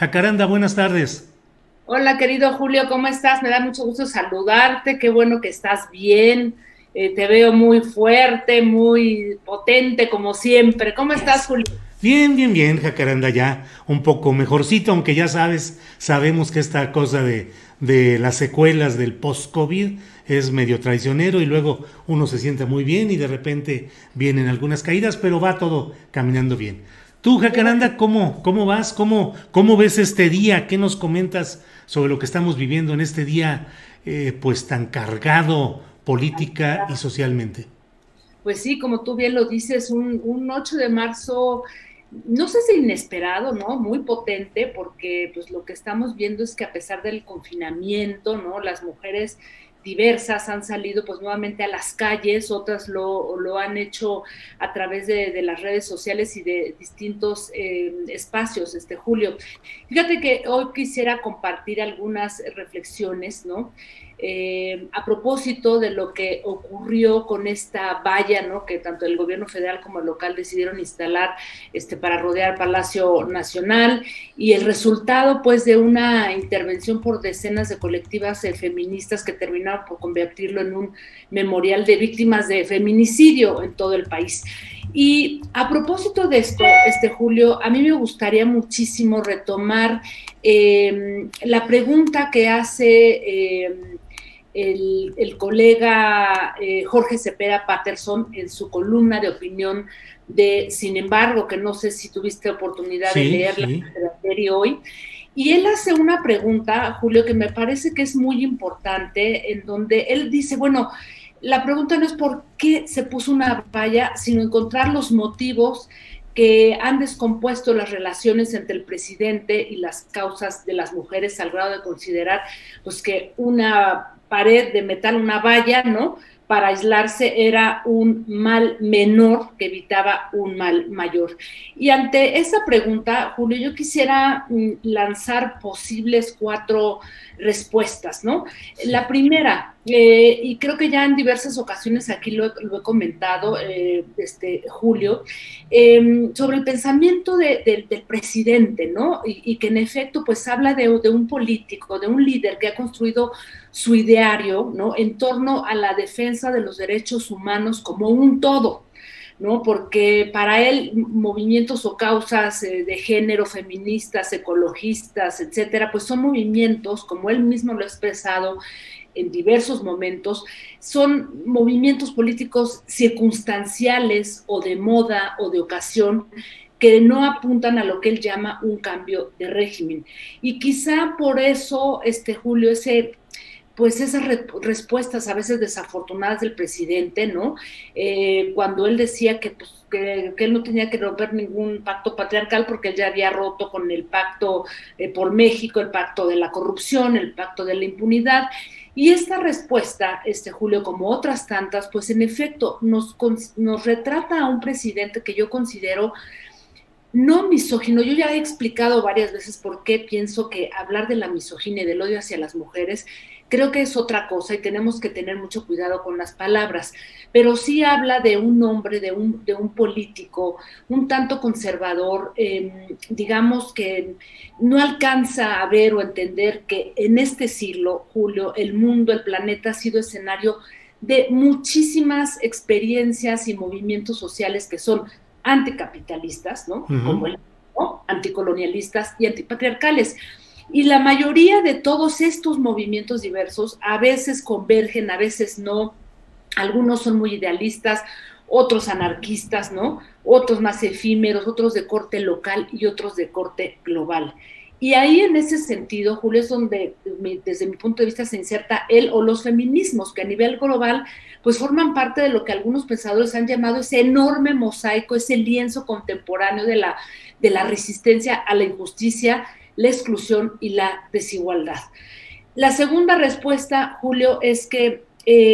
Jacaranda, buenas tardes. Hola, querido Julio, ¿cómo estás? Me da mucho gusto saludarte, qué bueno que estás bien. Te veo muy fuerte, muy potente, como siempre. ¿Cómo estás, Es- Julio? Bien, bien, bien, Jacaranda, ya un poco mejorcito, aunque ya sabemos que esta cosa de las secuelas del post-COVID es medio traicionero y luego uno se siente muy bien y de repente vienen algunas caídas, pero va todo caminando bien. Tú, Qué bueno. Jacaranda, ¿cómo vas? ¿Cómo ves este día? ¿Qué nos comentas sobre lo que estamos viviendo en este día, pues tan cargado política y socialmente? Pues sí, como tú bien lo dices, un 8 de marzo, no sé si inesperado, ¿no? Muy potente, porque pues lo que estamos viendo es que a pesar del confinamiento, ¿no? Las mujeres diversas han salido pues nuevamente a las calles, otras lo han hecho a través de las redes sociales y de distintos espacios, Julio. Fíjate que hoy quisiera compartir algunas reflexiones, ¿no? A propósito de lo que ocurrió con esta valla, ¿no? Que tanto el gobierno federal como el local decidieron instalar para rodear Palacio Nacional y el resultado pues de una intervención por decenas de colectivas feministas que terminaron por convertirlo en un memorial de víctimas de feminicidio en todo el país. Y a propósito de esto, Julio, a mí me gustaría muchísimo retomar la pregunta que hace el colega Jorge Cepeda Patterson en su columna de opinión de Sin embargo, que no sé si tuviste oportunidad de Sí, leerla sí. de la serie hoy, y él hace una pregunta, Julio, que me parece que es muy importante, en donde él dice, bueno, la pregunta no es por qué se puso una valla, sino encontrar los motivos que han descompuesto las relaciones entre el presidente y las causas de las mujeres al grado de considerar pues que una pared de metal, una valla, ¿no? Para aislarse era un mal menor que evitaba un mal mayor. Y ante esa pregunta, Julio, yo quisiera lanzar posibles cuatro respuestas, ¿no? Sí. La primera, y creo que ya en diversas ocasiones aquí lo he comentado, Julio, sobre el pensamiento del presidente, ¿no? Y que en efecto, pues habla de un político, de un líder que ha construido su ideario, ¿no? En torno a la defensa de los derechos humanos como un todo, ¿no? Porque para él movimientos o causas de género, feministas, ecologistas, etcétera, pues son movimientos, como él mismo lo ha expresado en diversos momentos, son movimientos políticos circunstanciales o de moda o de ocasión que no apuntan a lo que él llama un cambio de régimen. Y quizá por eso, Julio, pues esas respuestas a veces desafortunadas del presidente, ¿no? Cuando él decía que, pues, que él no tenía que romper ningún pacto patriarcal porque él ya había roto con el pacto por México, el pacto de la corrupción, el pacto de la impunidad. Y esta respuesta, Julio, como otras tantas, pues en efecto nos retrata a un presidente que yo considero no misógino. Yo ya he explicado varias veces por qué pienso que hablar de la misoginia y del odio hacia las mujeres creo que es otra cosa y tenemos que tener mucho cuidado con las palabras, pero sí habla de un hombre, de un político un tanto conservador, digamos que no alcanza a ver o entender que en este siglo, Julio, el mundo, el planeta ha sido escenario de muchísimas experiencias y movimientos sociales que son anticapitalistas, ¿no? Como Ujú. el ¿no? Anticolonialistas y antipatriarcales. Y la mayoría de todos estos movimientos diversos a veces convergen, a veces no. Algunos son muy idealistas, otros anarquistas, ¿no? Otros más efímeros, otros de corte local y otros de corte global. Y ahí en ese sentido, Julio, es donde desde mi punto de vista se inserta él o los feminismos, que a nivel global pues forman parte de lo que algunos pensadores han llamado ese enorme mosaico, ese lienzo contemporáneo de la resistencia a la injusticia, la exclusión y la desigualdad. La segunda respuesta, Julio, es que,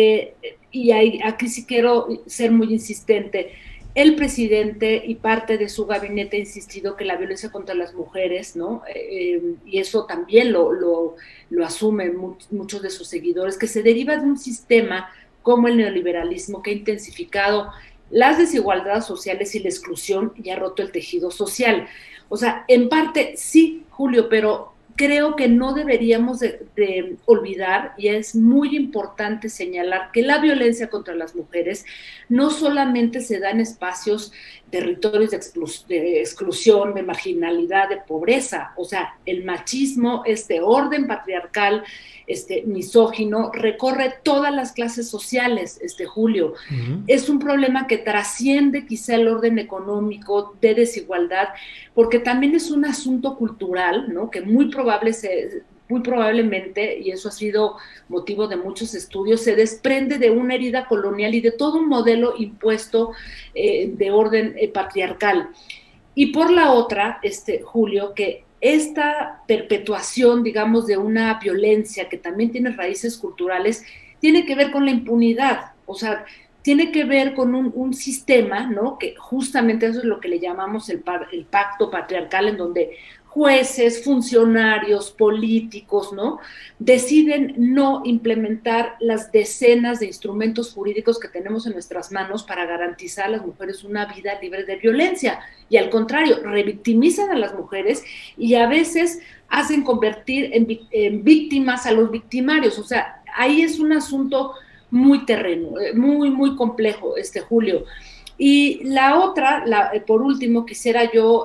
y aquí sí quiero ser muy insistente, el presidente y parte de su gabinete ha insistido que la violencia contra las mujeres, ¿no? Y eso también lo asumen muchos de sus seguidores, que se deriva de un sistema como el neoliberalismo que ha intensificado las desigualdades sociales y la exclusión y ha roto el tejido social. O sea, en parte sí, Julio, pero creo que no deberíamos de olvidar, y es muy importante señalar, que la violencia contra las mujeres no solamente se da en espacios, territorios de exclusión, de marginalidad, de pobreza. O sea, el machismo, este orden patriarcal, misógino, recorre todas las clases sociales, Julio. Es un problema que trasciende quizá el orden económico de desigualdad, porque también es un asunto cultural, ¿no? Que muy probablemente, y eso ha sido motivo de muchos estudios, se desprende de una herida colonial y de todo un modelo impuesto de orden patriarcal. Y por la otra, Julio, que esta perpetuación, digamos, de una violencia que también tiene raíces culturales, tiene que ver con la impunidad. O sea, tiene que ver con un sistema, ¿no? Que justamente eso es lo que le llamamos el pacto patriarcal, en donde jueces, funcionarios, políticos, ¿no? Deciden no implementar las decenas de instrumentos jurídicos que tenemos en nuestras manos para garantizar a las mujeres una vida libre de violencia. Y al contrario, revictimizan a las mujeres y a veces hacen convertir en víctimas a los victimarios. O sea, ahí es un asunto muy terreno, muy complejo, Julio. Y la otra, por último, quisiera yo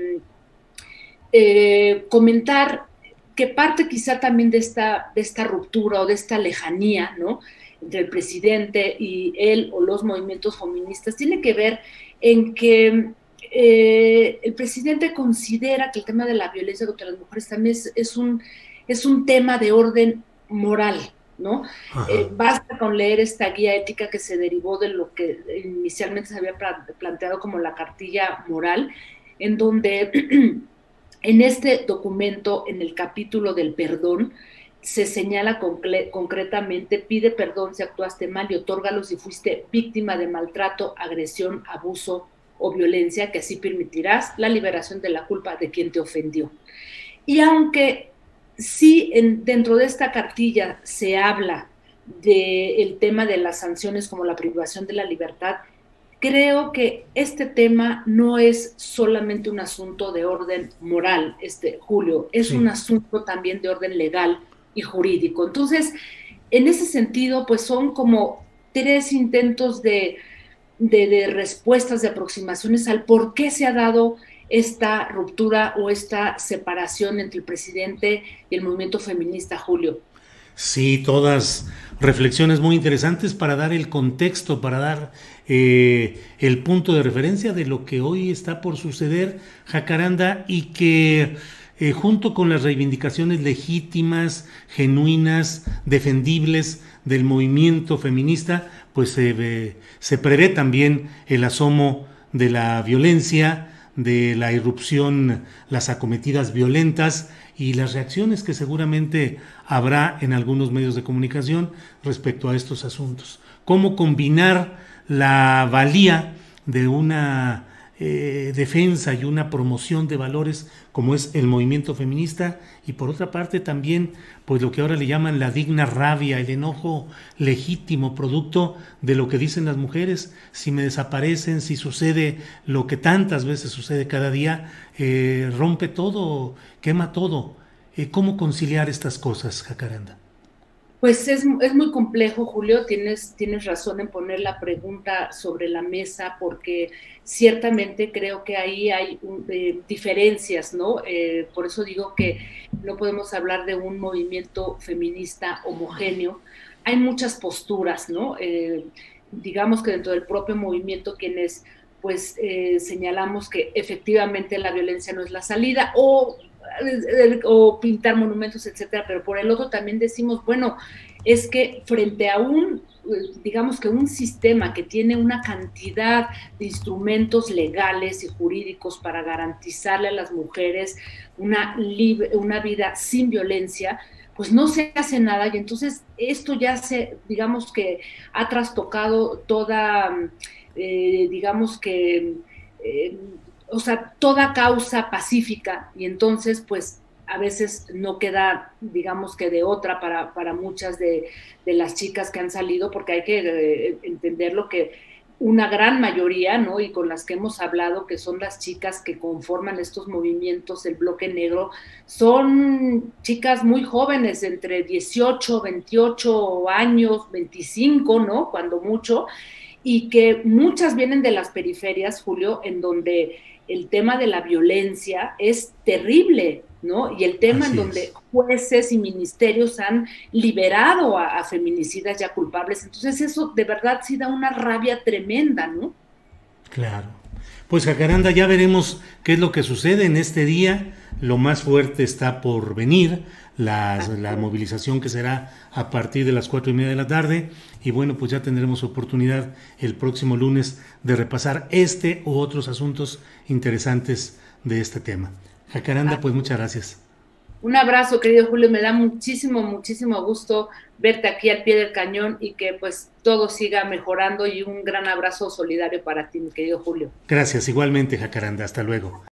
comentar que parte quizá también de esta ruptura o de esta lejanía, ¿no?, entre el presidente y él o los movimientos feministas, tiene que ver en que el presidente considera que el tema de la violencia contra las mujeres también es un tema de orden moral, ¿no? Basta con leer esta guía ética que se derivó de lo que inicialmente se había planteado como la cartilla moral, en donde en este documento, en el capítulo del perdón, se señala concretamente: pide perdón si actuaste mal y otórgalo si fuiste víctima de maltrato, agresión, abuso o violencia, que así permitirás la liberación de la culpa de quien te ofendió. Y aunque sí dentro de esta cartilla se habla del tema de las sanciones como la privación de la libertad, creo que este tema no es solamente un asunto de orden moral, Julio, es un asunto también de orden legal y jurídico. Entonces, en ese sentido, pues son como tres intentos de respuestas, de aproximaciones al por qué se ha dado esta ruptura o esta separación entre el presidente y el movimiento feminista, Julio. Sí, todas reflexiones muy interesantes para dar el contexto, para dar el punto de referencia de lo que hoy está por suceder, Jacaranda, y que junto con las reivindicaciones legítimas, genuinas, defendibles del movimiento feminista, pues se prevé también el asomo de la violencia, de la irrupción, las acometidas violentas y las reacciones que seguramente habrá en algunos medios de comunicación respecto a estos asuntos. Cómo combinar la valía de una defensa y una promoción de valores como es el movimiento feminista, y por otra parte también pues lo que ahora le llaman la digna rabia, el enojo legítimo producto de lo que dicen las mujeres. Si me desaparecen, si sucede lo que tantas veces sucede cada día, rompe todo, quema todo. ¿Cómo conciliar estas cosas, Jacaranda? Pues es muy complejo, Julio, tienes razón en poner la pregunta sobre la mesa, porque ciertamente creo que ahí hay diferencias, ¿no? Por eso digo que no podemos hablar de un movimiento feminista homogéneo. Hay muchas posturas, ¿no? Digamos que dentro del propio movimiento quienes pues señalamos que efectivamente la violencia no es la salida, o pintar monumentos, etcétera, pero por el otro también decimos, bueno, es que frente a digamos que un sistema que tiene una cantidad de instrumentos legales y jurídicos para garantizarle a las mujeres una vida sin violencia, pues no se hace nada, y entonces esto ya digamos que ha trastocado toda, digamos que o sea, toda causa pacífica, y entonces pues a veces no queda, digamos que de otra para muchas de las chicas que han salido, porque hay que entenderlo, que una gran mayoría, ¿no? Y con las que hemos hablado, que son las chicas que conforman estos movimientos, el bloque negro, son chicas muy jóvenes, entre 18, 28 años, 25, ¿no? Cuando mucho, y que muchas vienen de las periferias, Julio, en donde el tema de la violencia es terrible, ¿no? Y el tema en Así donde es. jueces y ministerios han liberado a feminicidas ya culpables. Entonces eso de verdad sí da una rabia tremenda, ¿no? Claro. Pues Jacaranda, ya veremos qué es lo que sucede en este día. Lo más fuerte está por venir, la movilización que será a partir de las 4:30 de la tarde. Y bueno, pues ya tendremos oportunidad el próximo lunes de repasar este u otros asuntos interesantes de este tema. Jacaranda, pues muchas gracias. Un abrazo, querido Julio, me da muchísimo, muchísimo gusto verte aquí al pie del cañón y que pues todo siga mejorando y un gran abrazo solidario para ti, mi querido Julio. Gracias, igualmente, Jacaranda. Hasta luego.